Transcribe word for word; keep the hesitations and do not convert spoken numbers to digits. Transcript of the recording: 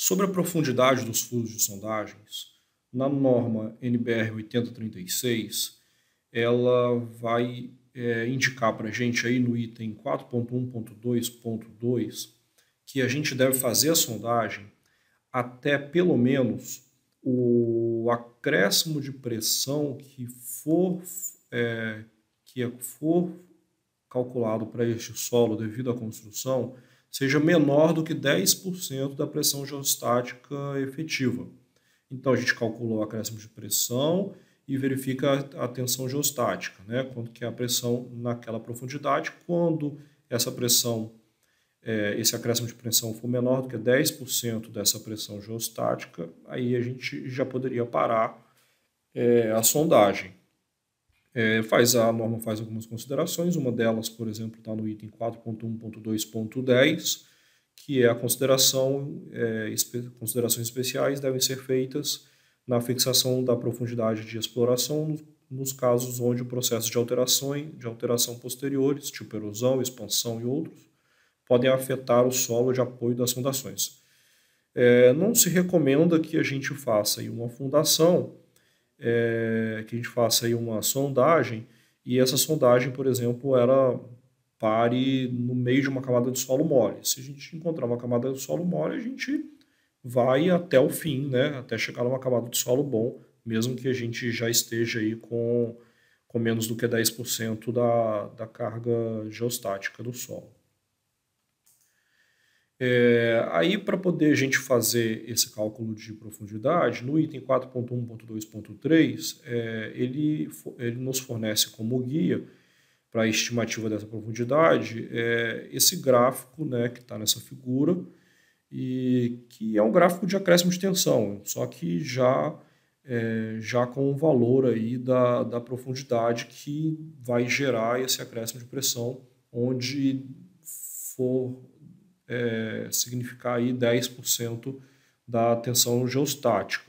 Sobre a profundidade dos furos de sondagens, na norma N B R oitenta trinta e seis, ela vai é, indicar para a gente aí no item quatro ponto um ponto dois ponto dois que a gente deve fazer a sondagem até pelo menos o acréscimo de pressão que for, é, que for calculado para este solo devido à construção seja menor do que dez por cento da pressão geostática efetiva. Então a gente calcula o acréscimo de pressão e verifica a tensão geostática, né? Quanto que é a pressão naquela profundidade. Quando essa pressão, é, esse acréscimo de pressão for menor do que dez por cento dessa pressão geostática, aí a gente já poderia parar é, a sondagem. É, faz, a norma faz algumas considerações, uma delas, por exemplo, está no item quatro ponto um ponto dois ponto dez, que é a consideração, é, espe considerações especiais devem ser feitas na fixação da profundidade de exploração nos casos onde o processo de alteração, de alteração posteriores, tipo erosão, expansão e outros, podem afetar o solo de apoio das fundações. É, não se recomenda que a gente faça aí uma fundação, é, que a gente faça aí uma sondagem, e essa sondagem, por exemplo, ela pare no meio de uma camada de solo mole. Se a gente encontrar uma camada de solo mole, a gente vai até o fim, né, até chegar numa camada de solo bom, mesmo que a gente já esteja aí com, com menos do que dez por cento da, da carga geostática do solo. É, aí, para poder a gente fazer esse cálculo de profundidade, no item quatro ponto um ponto dois ponto três, é, ele, ele nos fornece como guia para a estimativa dessa profundidade é, esse gráfico, né, que está nessa figura, e que é um gráfico de acréscimo de tensão, só que já, é, já com o valor aí da, da profundidade que vai gerar esse acréscimo de pressão, onde for é, significar aí dez por cento da tensão geostática.